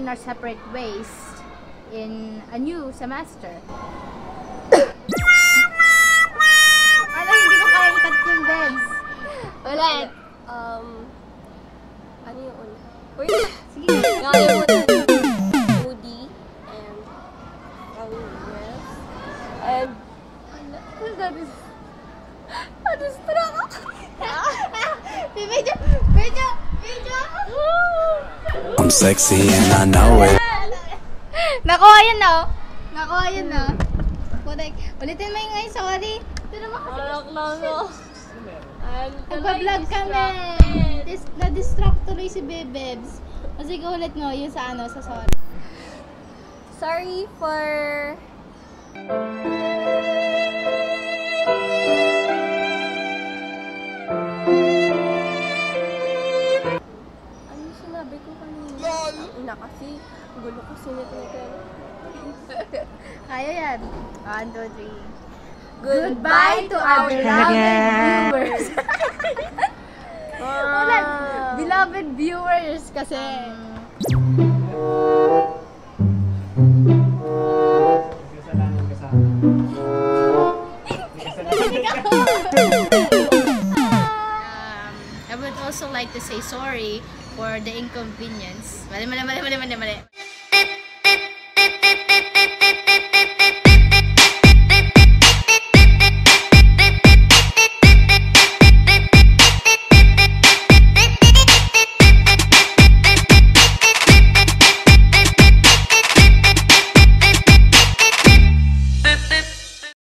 in our separate ways in a new semester. Ano, hindi ko kaya ikat yung beds. Ulit. Ano yung una? Sige. Kaya mo na. Moody and Congress. And who's that? Distract. Video. I'm sexy and I know it. Nakuha yun na. Ulitin mo yung ngayon, sorry. Ito naman kasi. Nagpa-vlog kami. Na-distract tuloy si Bebebs. O sige, ulit mo yun sa ano, sa sorry. Sorry for... Ano sinabi ko kanina? Ina kasi, gulo ko sinitinitin. Kaya yan. 1, 2, 3. Goodbye to our beloved viewers. Ulit. Beloved viewers kasi. I would also like to say sorry for the inconvenience. Mali.